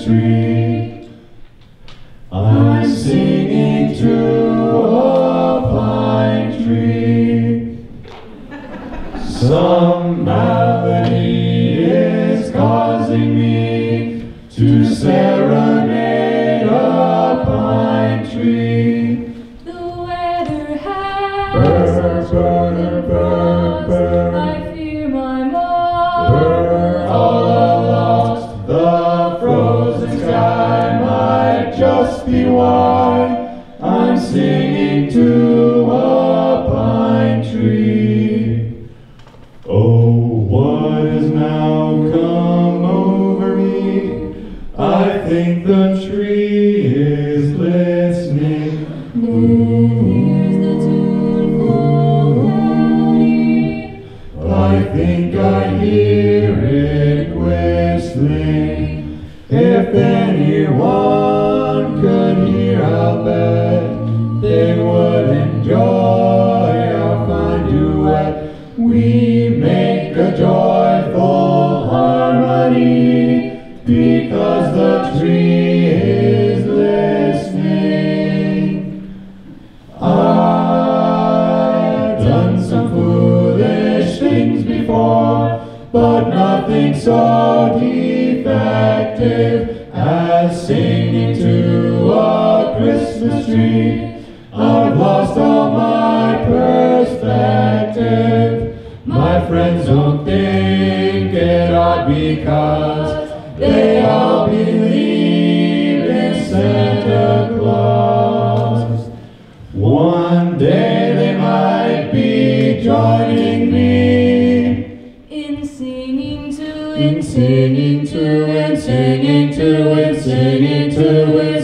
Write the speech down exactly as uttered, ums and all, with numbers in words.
tree. I'm singing to a pine tree. Some malady is causing me to serenade a pine tree. The weather has Burr, burr, burr, burr. I fear my mom. Burr, all aloft the frozen sky might just be why I'm singing to a pine tree. Oh, what has now come over me? I think the tree is listening. Here's the tuneful melody. I think I hear it whistling. If anyone could hear, I'll bet they would enjoy our fine duet. We make a joyful harmony because the tree is listening. I've done some foolish things before, but nothing so defective as singing to a Christmas tree. I've lost all my perspective. My friends don't think it odd because they all believe in Santa Claus. One day they might be joining me In singing to, in singing to and singing to and singing to and